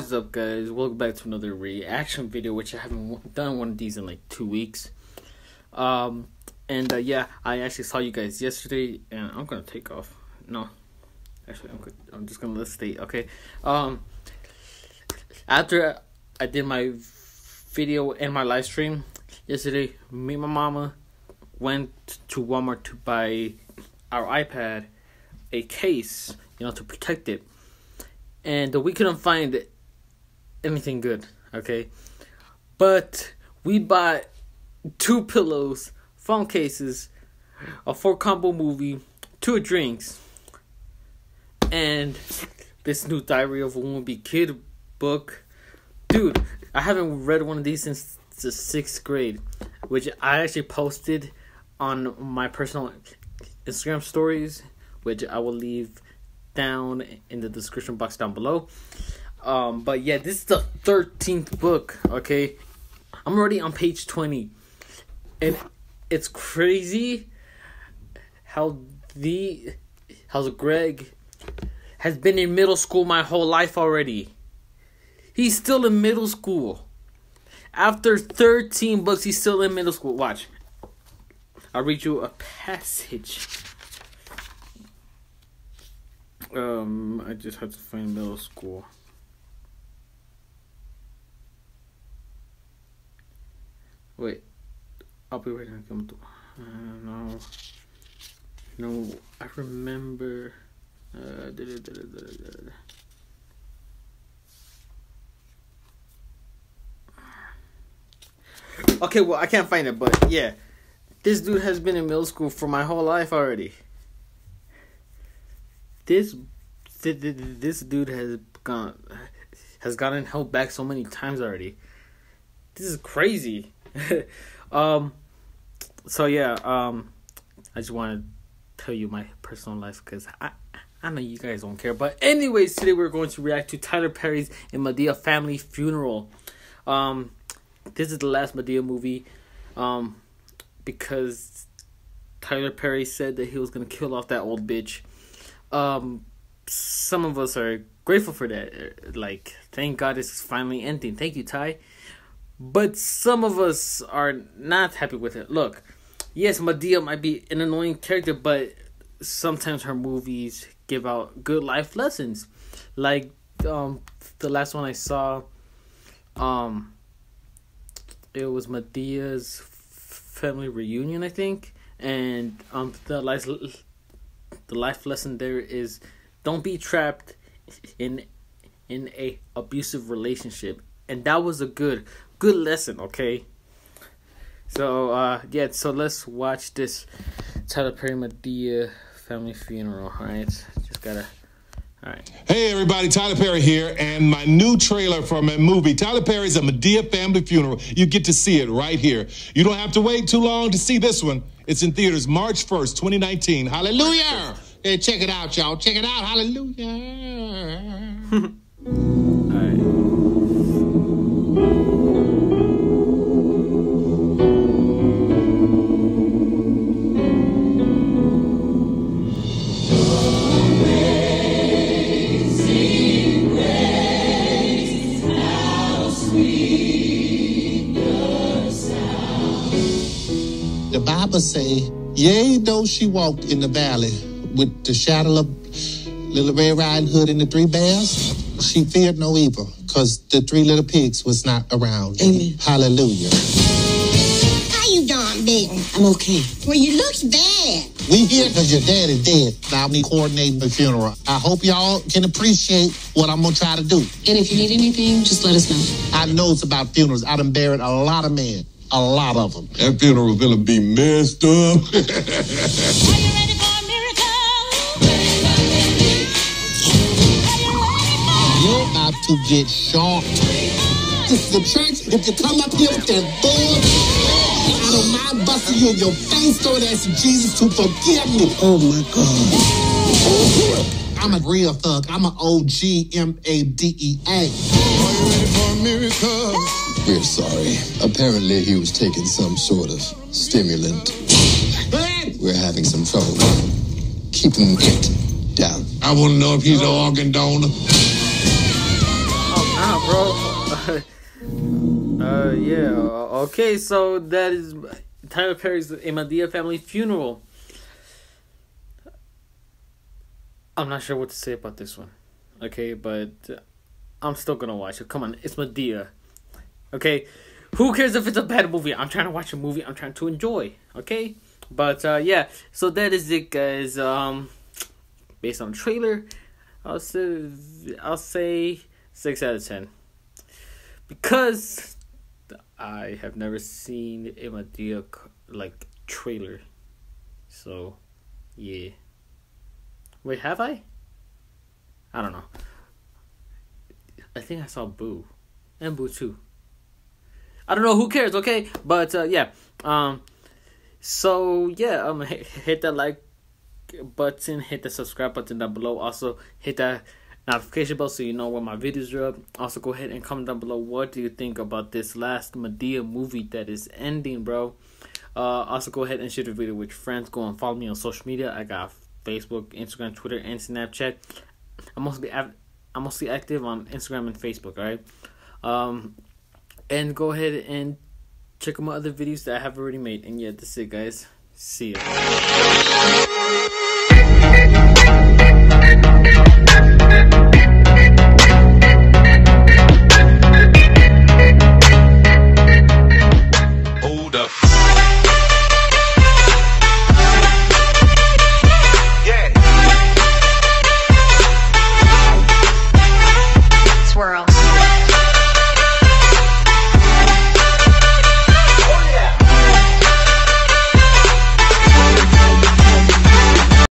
is up, guys? Welcome back to another reaction video, which I haven't done one of these in like 2 weeks. Yeah, I actually saw you guys yesterday, and I'm gonna take off. No, actually, I'm just gonna let stay. Okay. After I did my video and my live stream yesterday, me and my mama went to Walmart to buy our iPad a case, to protect it. And we couldn't find anything good, okay? But we bought 2 pillows, phone cases, a 4-combo movie, 2 drinks, and this new Diary of a Wimpy Kid book. Dude, I haven't read one of these since the 6th grade, which I actually posted on my personal Instagram stories, which I will leave down in the description box down below. But yeah, this is the 13th book, okay? I'm already on page 20, and it's crazy how Greg has been in middle school my whole life already. He's still in middle school. After 13 books, he's still in middle school. Watch. I'll read you a passage. I just had to find middle school. Wait, I'll be right back. No, I remember. Okay, well, I can't find it, but yeah, this dude has been in middle school for my whole life already. This dude has gotten held back so many times already. This is crazy. So yeah, I just want to tell you my personal life because I know you guys don't care. But anyways, today we're going to react to Tyler Perry's and Madea family funeral. This is the last Madea movie, because Tyler Perry said that he was gonna kill off that old bitch. Some of us are grateful for that. Like, thank God this is finally ending. Thank you, Ty. But some of us are not happy with it. Look, yes, Madea might be an annoying character, but sometimes her movies give out good life lessons. Like, the last one I saw, it was Madea's family reunion, I think. And the life lesson there is, don't be trapped in a abusive relationship. And that was a good lesson, okay? So yeah, so let's watch this Tyler Perry Madea family funeral. Alright, just gotta. Alright. Hey everybody, Tyler Perry here, and my new trailer for my movie, Tyler Perry's A Madea Family Funeral. You get to see it right here. You don't have to wait too long to see this one. It's in theaters March 1st, 2019. Hallelujah! Hey, check it out, y'all. Check it out. Hallelujah. The Bible say, yea, though she walked in the valley with the shadow of Little Red Riding Hood and the 3 bears, she feared no evil, because the 3 little pigs was not around. Amen. Hallelujah. How you doing, baby? I'm okay. Well, you look bad. We here because your dad is dead. Now I'm coordinating the funeral. I hope y'all can appreciate what I'm going to try to do. And if you need anything, just let us know. I know it's about funerals. I done buried a lot of men. A lot of them. That funeral gonna be messed up. Are you ready for a miracle? You're about to get shocked. This is the church. If you come up here with that bull, I don't mind busting you in your face, Lord, asking Jesus to forgive me. Oh, my God. I'm a real thug. I'm an OG MADEA. Are you ready for a miracle? We're sorry. Apparently he was taking some sort of stimulant. We're having some trouble keeping it down. I want to know if he's an organ donor. bro. Yeah. Okay, so that is Tyler Perry's A Madea Family Funeral. I'm not sure what to say about this one. Okay, but I'm still gonna watch it. Come on, it's Madea. Okay, who cares if it's a bad movie? I'm trying to watch a movie I'm trying to enjoy. Okay, but yeah, so that is it, guys. Based on the trailer, I'll say 6 out of 10 because I have never seen a Madea like trailer. So yeah. Wait, have I? I don't know. I think I saw Boo and Boo 2. I don't know, who cares, okay? But yeah. So yeah, hit that like button, hit the subscribe button down below. Also hit that notification bell so you know when my videos are up. Also go ahead and comment down below, what do you think about this last Madea movie that is ending, bro? Also go ahead and share the video with your friends. Go and follow me on social media. I got Facebook, Instagram, Twitter, and Snapchat. I'm mostly active on Instagram and Facebook, alright? And go ahead and check out my other videos that I have already made. And yeah, that's it, guys. See ya.